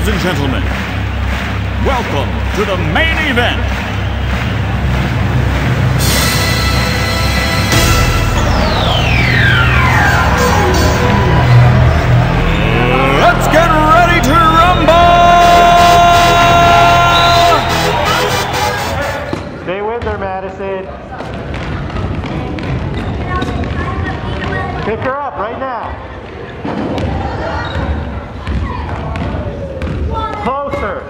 Ladies and gentlemen, welcome to the main event. Let's get ready to rumble! Stay with her, Madison. Pick her up right now. Closer.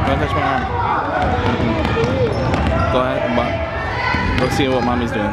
Don't touch my arm. Go ahead, go see what mommy's doing.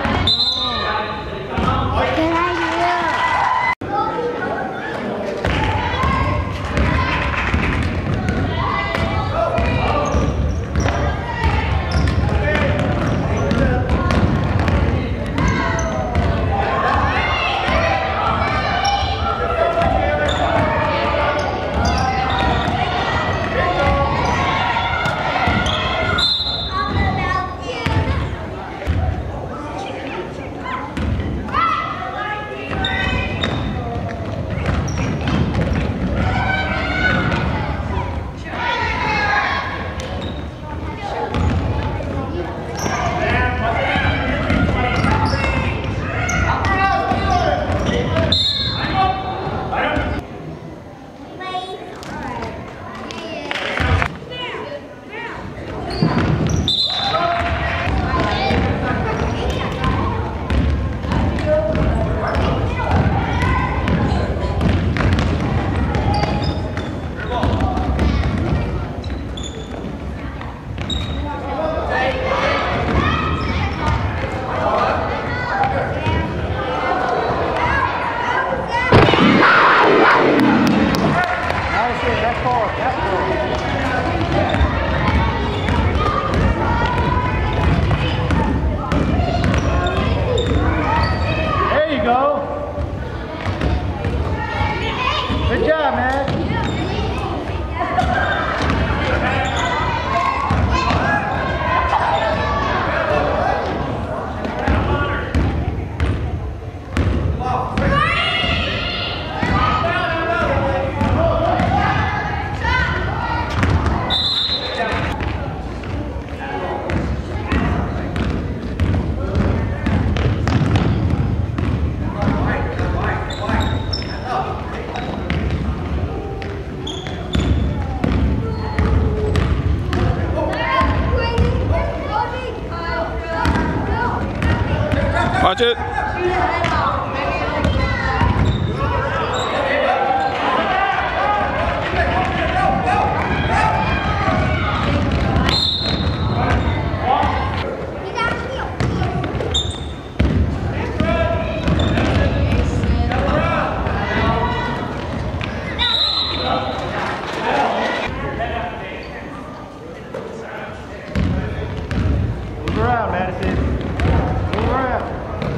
Good job, man. Watch it. Move around, Madison. Move around.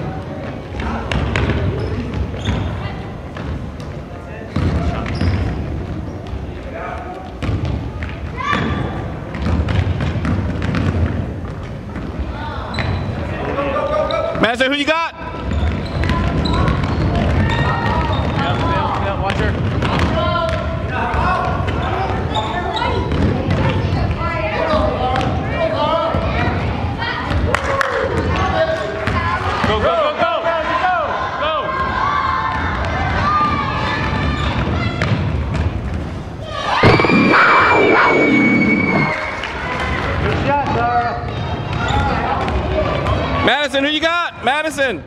Madison, who you got? Watch her. Go, go, go, go! Go! Good shot, Zara. Madison, who you got? Madison.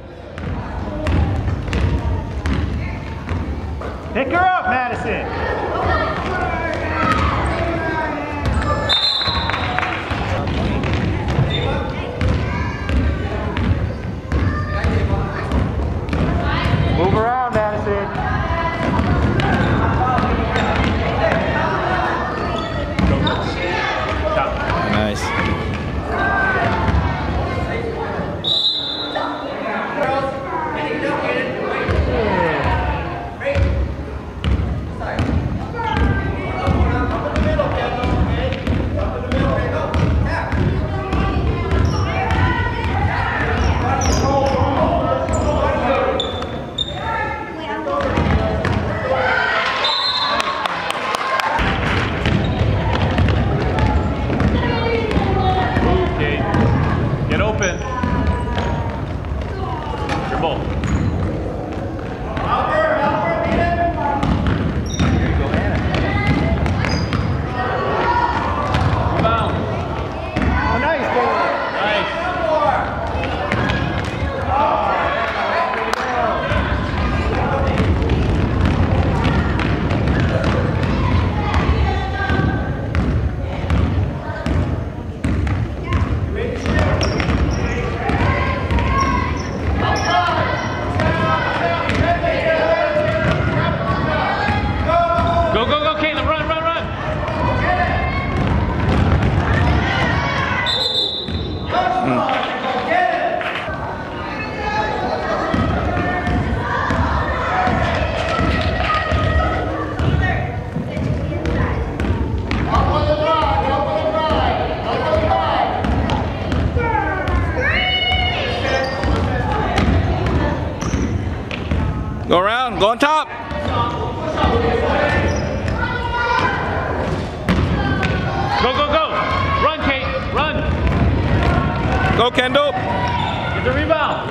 Pick her up, Madison. Move around, Madison. Nice. Go around. Go on top. Go, go, go. Run, Kate. Run. Go, Kendall. Get the rebound.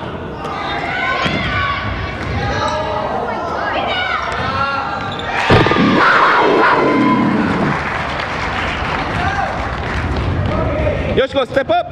Yoshiko, step up.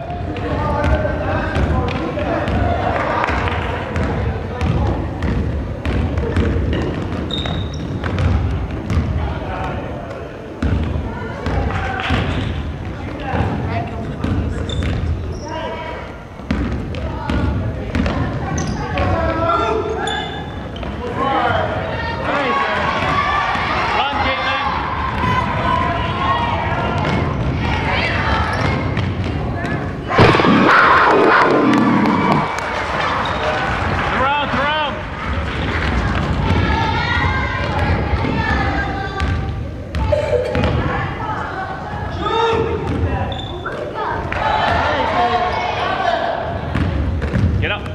Get up.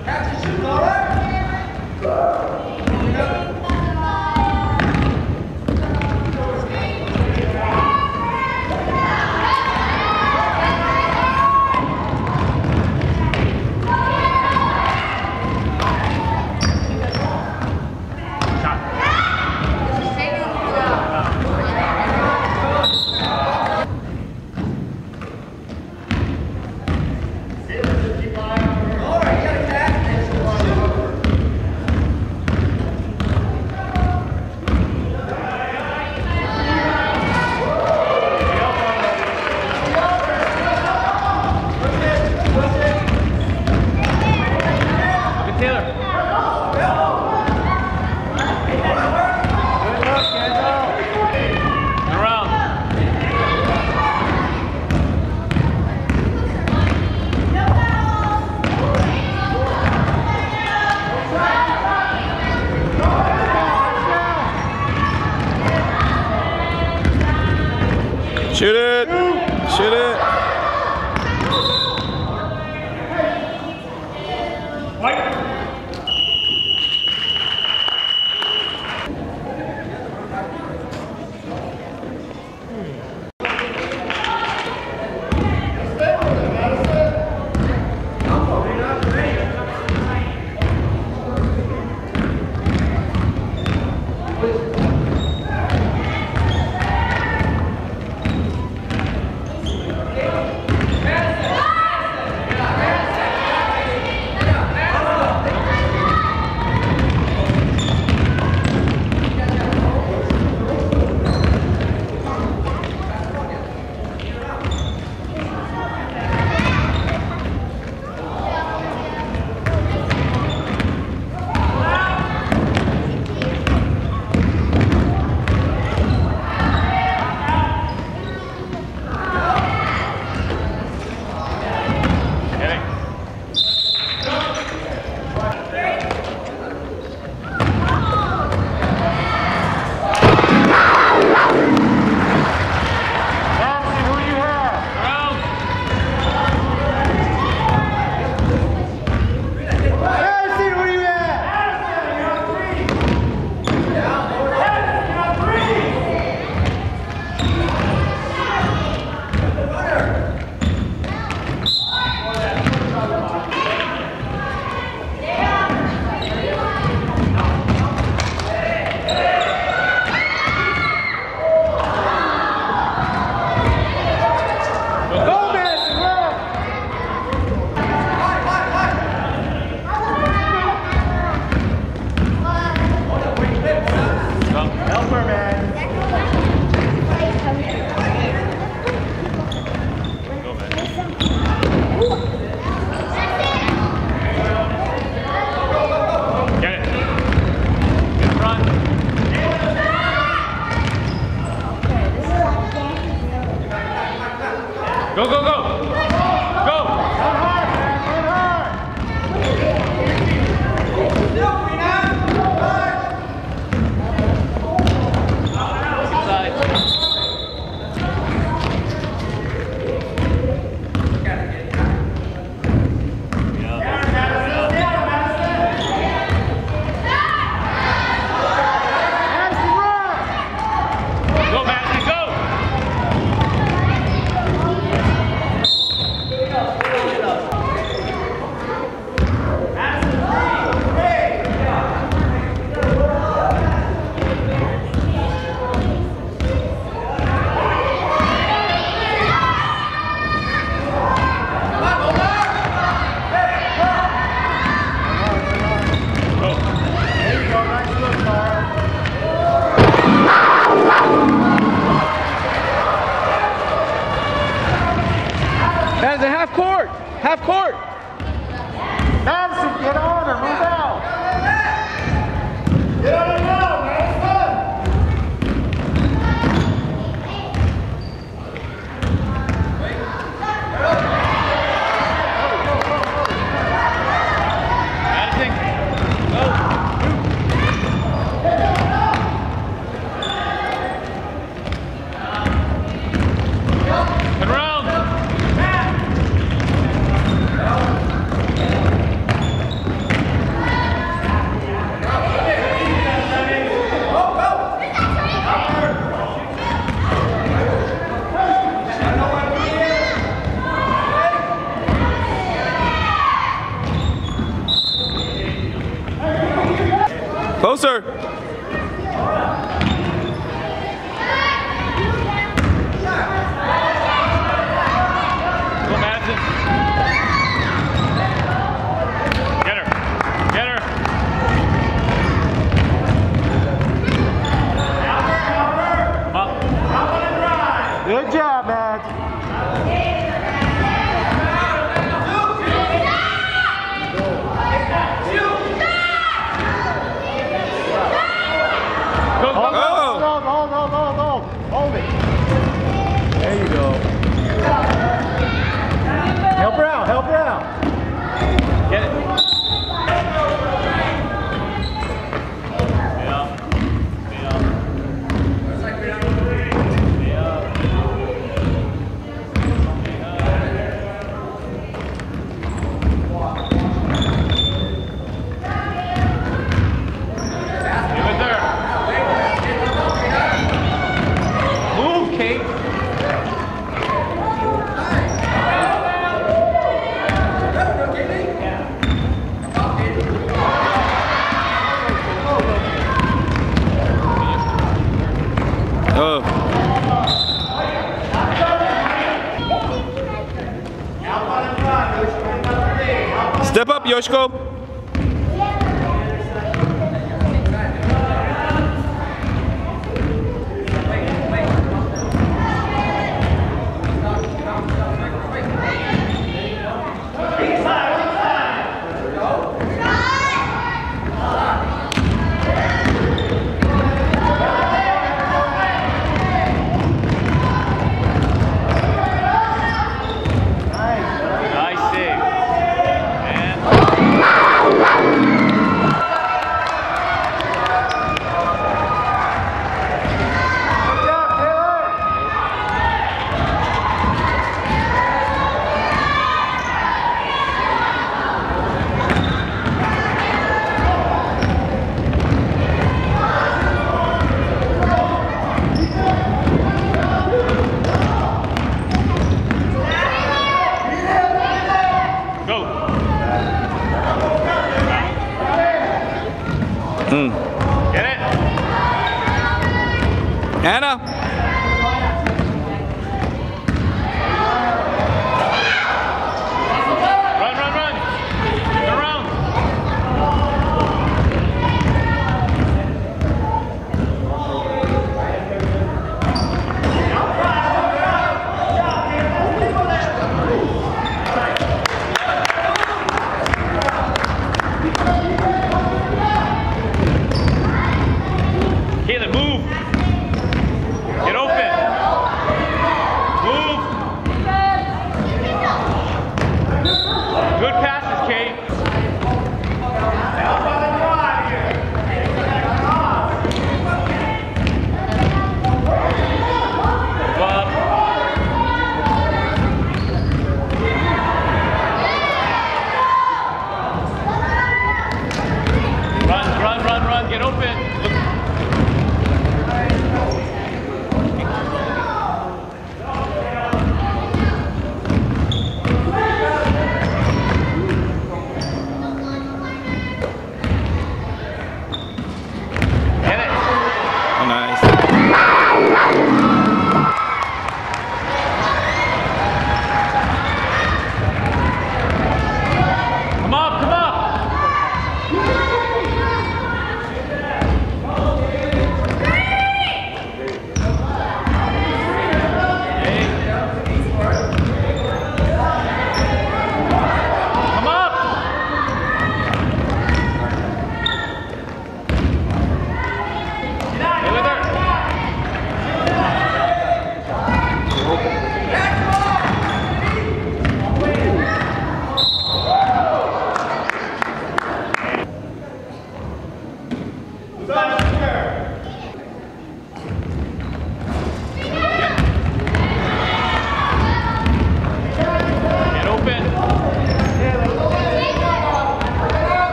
Shoot it. Shoot it. Go, go, go! Go! half court. Half court. Madison, get on or move out. Get on and out, Madison. Closer. Go, Madison. Get her. Get her. Come up. Good job, Matt. Hold it. There you go. Help her out, help her out. Get it. Step up, Yoshiko. Get it. Anna. Run, run, run. Get around. Caleb, move. Get open. Move. Good passes, Kate. Move up. Run, run, run, run. Get open.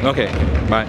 Okay, bye.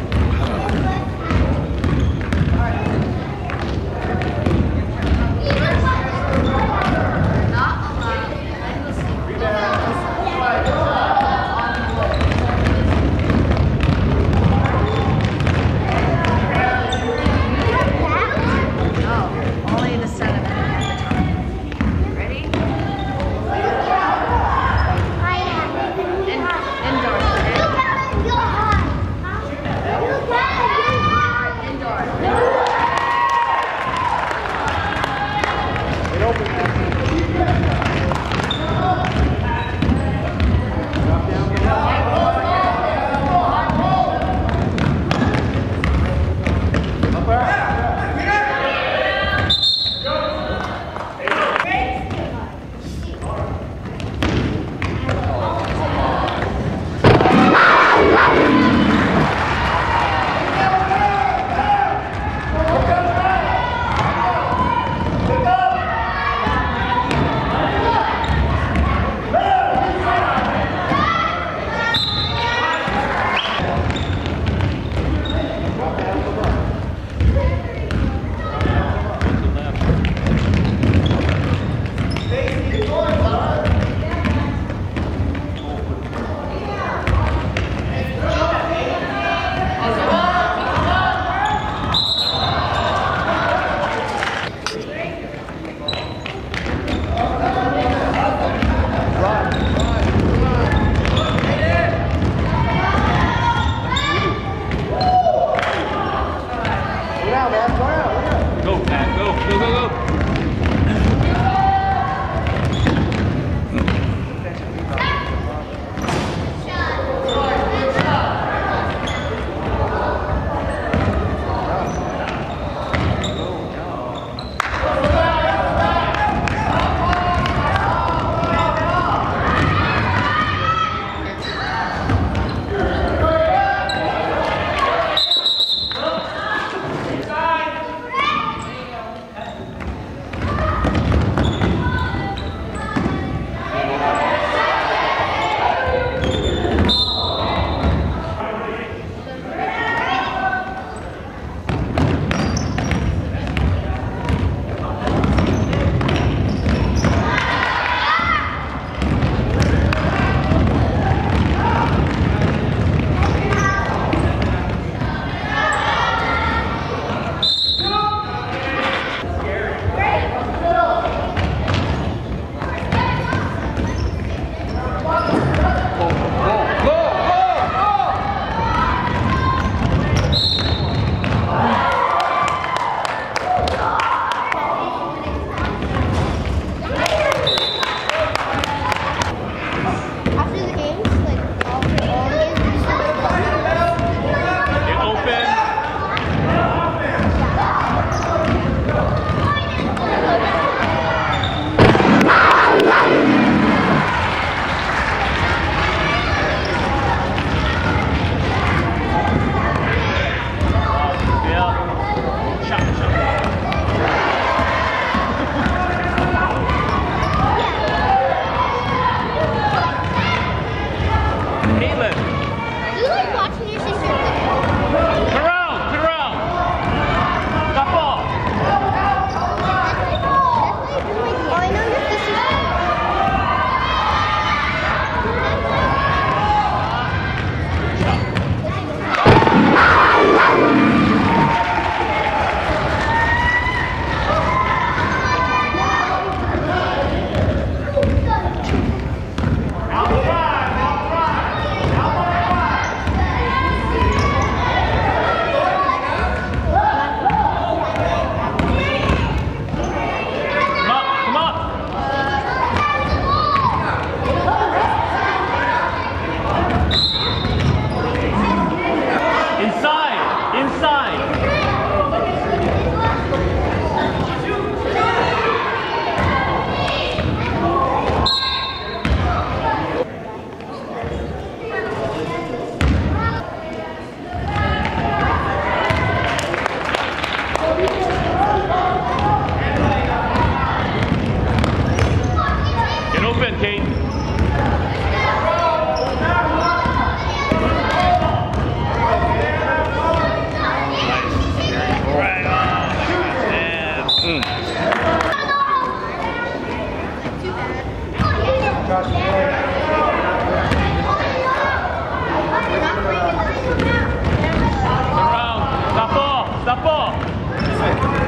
Around. Stop ball. Stop ball.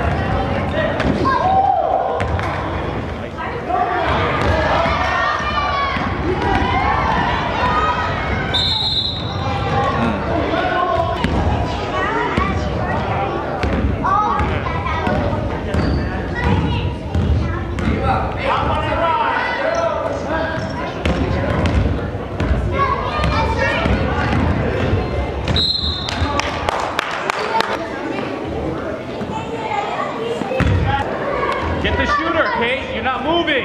Get the shooter, Kate. You're not moving.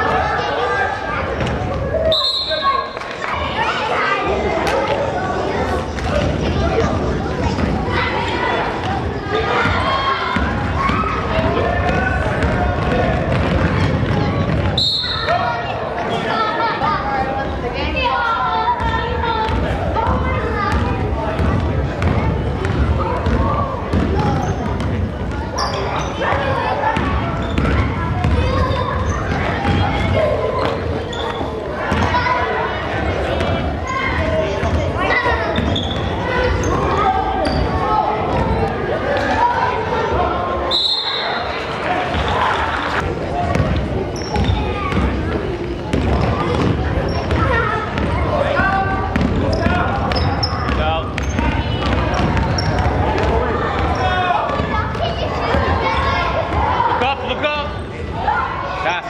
Look up. Pass.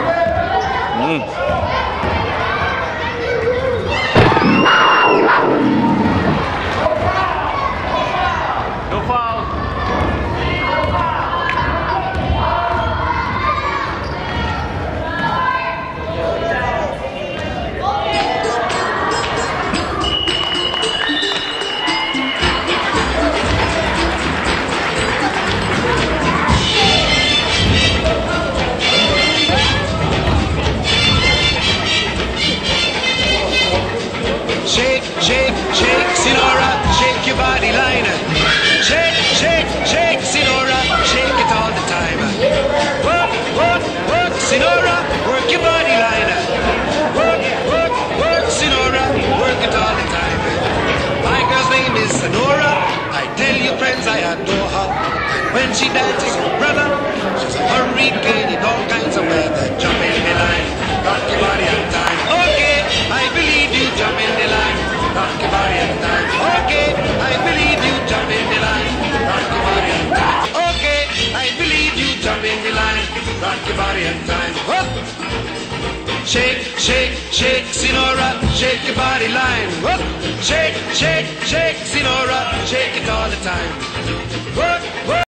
No foul. Shake, shake, shake, Sinora, shake your body line. Shake, shake, shake, Sinora, shake it all the time. Work, work, work, Sinora, work your body line. Work, work, work, Sinora, work it all the time. My girl's name is Sonora. I tell you friends, I adore her. When she dances, brother, she's a hurricane in all kinds of weather. Jump in the line, rock your body on time. Okay, I believe you, jump in the line, rock your body on time. Okay, I believe you, jump in the line, rock your body on time. Okay, I believe you, jump in the line, rock your body on time. Whoop. Shake, shake, shake, Sinora, shake your body line. Whoop. Shake, shake, shake, Sinora, shake it all the time. Work, work.